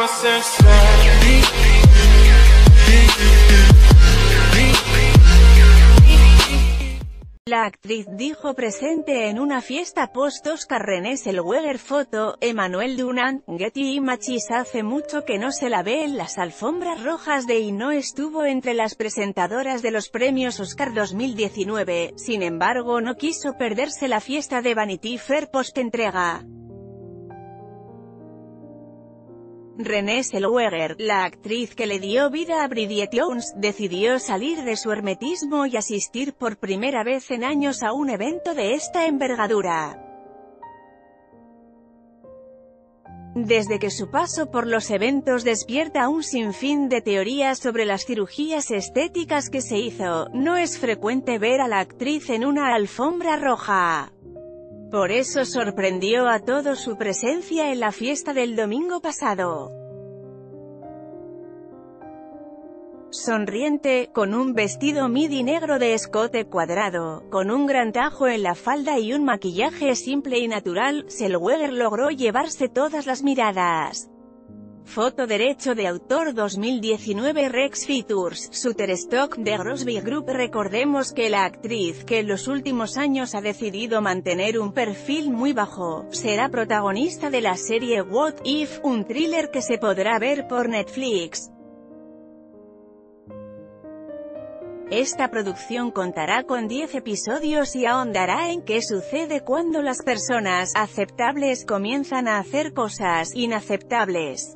La actriz dijo presente en una fiesta post-Oscar Renée Zellweger. Foto, Emmanuel Dunant, Getty Images. Hace mucho que no se la ve en las alfombras rojas de y no estuvo entre las presentadoras de los premios Oscar 2019, sin embargo no quiso perderse la fiesta de Vanity Fair post-entrega. Renée Zellweger, la actriz que le dio vida a Bridget Jones, decidió salir de su hermetismo y asistir por primera vez en años a un evento de esta envergadura. Desde que su paso por los eventos despierta un sinfín de teorías sobre las cirugías estéticas que se hizo, no es frecuente ver a la actriz en una alfombra roja. Por eso sorprendió a todos su presencia en la fiesta del domingo pasado. Sonriente, con un vestido midi negro de escote cuadrado, con un gran tajo en la falda y un maquillaje simple y natural, Zellweger logró llevarse todas las miradas. Foto derecho de autor 2019 Rex Features, Shutterstock de Grosby Group. Recordemos que la actriz, que en los últimos años ha decidido mantener un perfil muy bajo, será protagonista de la serie What If, un thriller que se podrá ver por Netflix. Esta producción contará con 10 episodios y ahondará en qué sucede cuando las personas aceptables comienzan a hacer cosas inaceptables.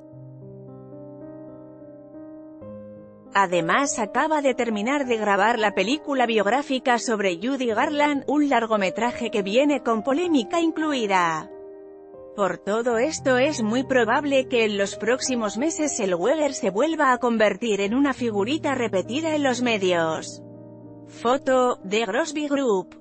Además acaba de terminar de grabar la película biográfica sobre Judy Garland, un largometraje que viene con polémica incluida. Por todo esto es muy probable que en los próximos meses Zellweger se vuelva a convertir en una figurita repetida en los medios. Foto, de Grosby Group.